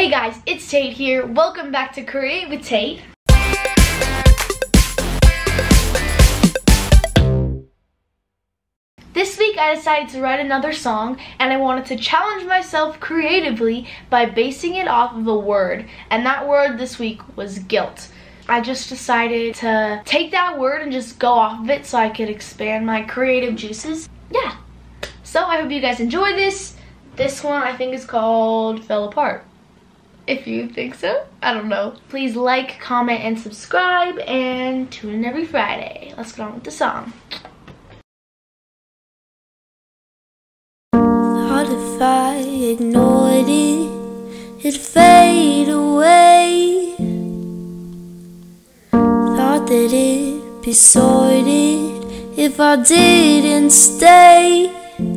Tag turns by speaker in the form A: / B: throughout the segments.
A: Hey guys, it's Tate here. Welcome back to Create with Tate. This week I decided to write another song, and I wanted to challenge myself creatively by basing it off of a word, and that word this week was guilt. I just decided to take that word and just go off of it so I could expand my creative juices. Yeah. So I hope you guys enjoy this. This one I think is called Fell Apart. If you think so, I don't know. Please like, comment, and subscribe, and tune in every Friday. Let's get on with the song.
B: Thought if I ignored it, it'd fade away. Thought that it'd be sorted if I didn't stay.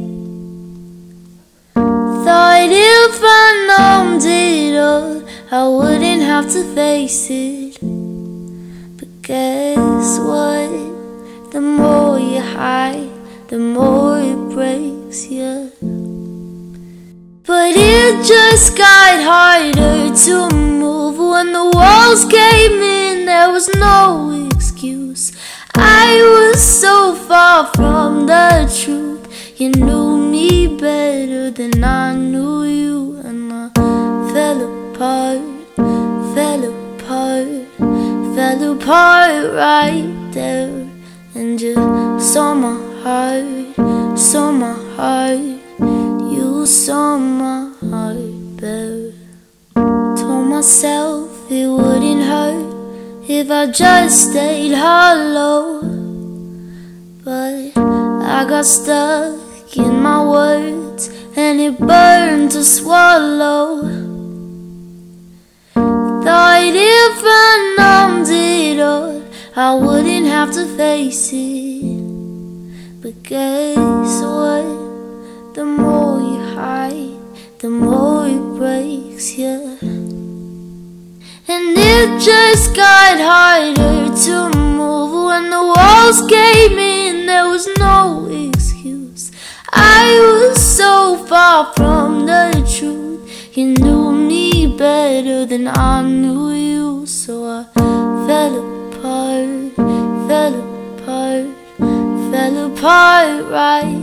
B: Thought if I numbed it all, I wouldn't have to face it. But guess what? The more you hide, the more it breaks you. But it just got harder to move. When the walls came in, there was no excuse. I was so far from the truth. You knew me better than I knew you. And I fell apart, fell apart, fell apart right there. And you saw my heart, saw my heart. You saw my heart bare. Told myself it wouldn't hurt if I just stayed hollow. But I got stuck in my words, and it burned to swallow. Thought if I numbed it all, I wouldn't have to face it. But guess what? The more you hide, the more it breaks you. And it just got harder to move. When the walls came in, there was no excuse. I was so far from the truth. You knew me better than I knew you. So I fell apart, fell apart, fell apart right